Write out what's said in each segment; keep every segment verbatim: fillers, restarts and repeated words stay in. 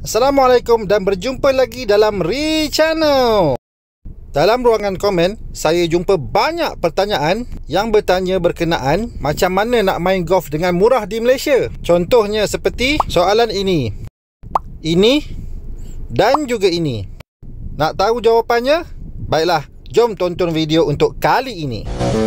Assalamualaikum dan berjumpa lagi dalam Ri Channel. Dalam ruangan komen, saya jumpa banyak pertanyaan yang bertanya berkenaan macam mana nak main golf dengan murah di Malaysia. Contohnya seperti soalan ini, ini dan juga ini. Nak tahu jawapannya? Baiklah, jom tonton video untuk kali ini.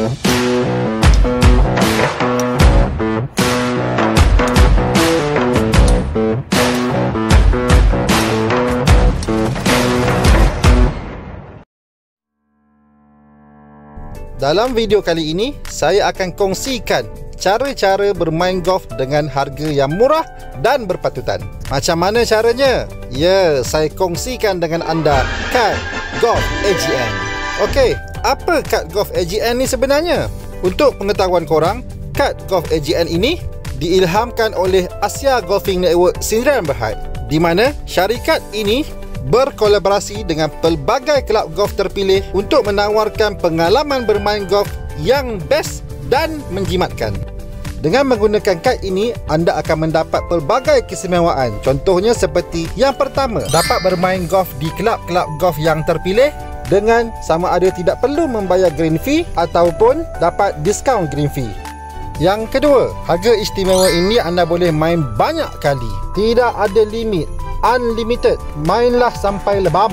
Dalam video kali ini, saya akan kongsikan cara-cara bermain golf dengan harga yang murah dan berpatutan. Macam mana caranya? Ya, saya kongsikan dengan anda kad Golf A G N. Okey, apa kad Golf A G N ni sebenarnya? Untuk pengetahuan korang, kad Golf A G N ini diilhamkan oleh Asia Golfing Network Sdn Bhd, di mana syarikat ini berkolaborasi dengan pelbagai kelab golf terpilih untuk menawarkan pengalaman bermain golf yang best dan menjimatkan. Dengan menggunakan kad ini, anda akan mendapat pelbagai keistimewaan. Contohnya seperti yang pertama, dapat bermain golf di kelab-kelab golf yang terpilih dengan sama ada tidak perlu membayar green fee ataupun dapat diskaun green fee. Yang kedua, harga istimewa ini anda boleh main banyak kali. Tidak ada limit, unlimited, mainlah sampai lebam.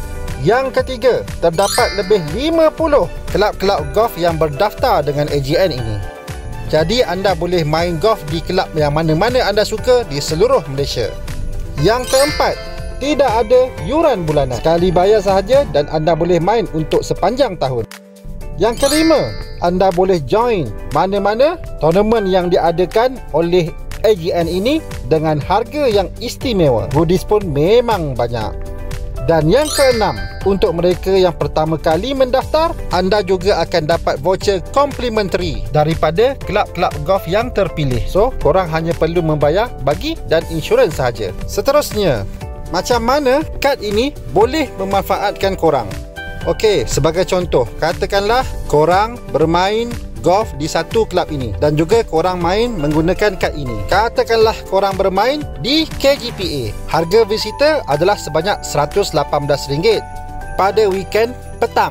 Yang ketiga, terdapat lebih lima puluh kelab-kelab golf yang berdaftar dengan A G N ini. Jadi anda boleh main golf di kelab yang mana-mana anda suka di seluruh Malaysia. Yang keempat, tidak ada yuran bulanan. Sekali bayar sahaja dan anda boleh main untuk sepanjang tahun. Yang kelima, anda boleh join mana-mana tournament yang diadakan oleh A G N ini dengan harga yang istimewa. Goodies pun memang banyak. Dan yang keenam, untuk mereka yang pertama kali mendaftar, anda juga akan dapat voucher complimentary daripada kelab-kelab golf yang terpilih. So, korang hanya perlu membayar bagi dan insurans sahaja. Seterusnya, macam mana kad ini boleh memanfaatkan korang? Okey, sebagai contoh, katakanlah korang bermain golf di satu kelab ini dan juga korang main menggunakan kad ini. Katakanlah korang bermain di K G P A. Harga visitor adalah sebanyak seratus lapan belas ringgit pada weekend petang.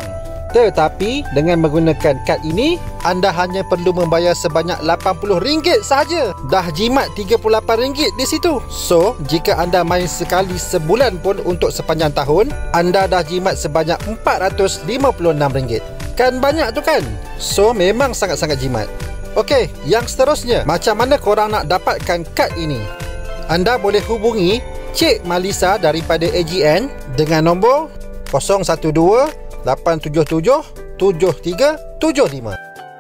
Tetapi dengan menggunakan kad ini, anda hanya perlu membayar sebanyak lapan puluh ringgit sahaja. Dah jimat tiga puluh lapan ringgit di situ. So, jika anda main sekali sebulan pun untuk sepanjang tahun, anda dah jimat sebanyak empat ratus lima puluh enam ringgit. Kan banyak tu kan? So, memang sangat-sangat jimat. Okey, yang seterusnya, macam mana korang nak dapatkan kad ini? Anda boleh hubungi Cik Malisa daripada A G N dengan nombor kosong satu dua lapan tujuh tujuh tujuh tiga tujuh lima.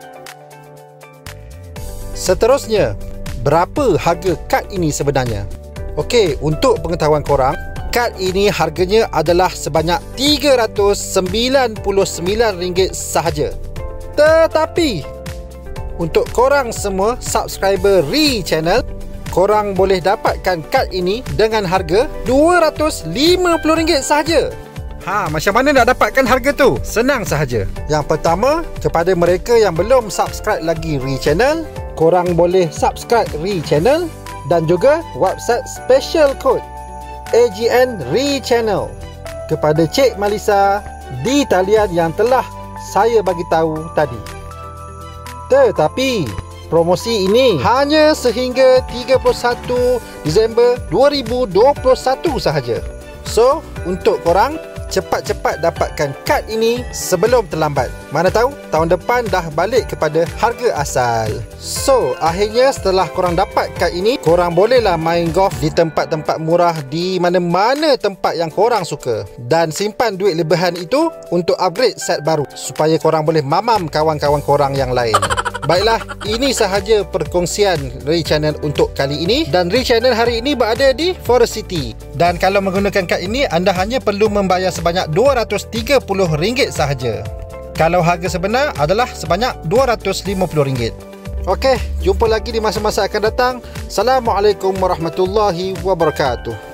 Seterusnya, berapa harga kad ini sebenarnya? Okey, untuk pengetahuan korang, kad ini harganya adalah sebanyak tiga ratus sembilan puluh sembilan ringgit sahaja. Tetapi untuk korang semua subscriber Ri Channel, korang boleh dapatkan kad ini dengan harga dua ratus lima puluh ringgit sahaja. Ha, macam mana nak dapatkan harga tu? Senang sahaja. Yang pertama, kepada mereka yang belum subscribe lagi Ri Channel, korang boleh subscribe Ri Channel dan juga website special code A G N Ri Channel kepada Cik Malisa di talian yang telah saya bagi tahu tadi. Tetapi promosi ini hanya sehingga tiga puluh satu Disember dua ribu dua puluh satu sahaja. So, untuk korang, cepat-cepat dapatkan kad ini sebelum terlambat. Mana tahu tahun depan dah balik kepada harga asal. So, akhirnya setelah korang dapat kad ini, korang bolehlah main golf di tempat-tempat murah di mana-mana tempat yang korang suka. Dan simpan duit lebihan itu untuk upgrade set baru supaya korang boleh mamam kawan-kawan korang yang lain. Baiklah, ini sahaja perkongsian Ri Channel untuk kali ini. Dan Ri Channel hari ini berada di Forest City. Dan kalau menggunakan kad ini, anda hanya perlu membayar sebanyak dua ratus tiga puluh ringgit sahaja. Kalau harga sebenar adalah sebanyak dua ratus lima puluh ringgit. Okey, jumpa lagi di masa-masa akan datang. Assalamualaikum warahmatullahi wabarakatuh.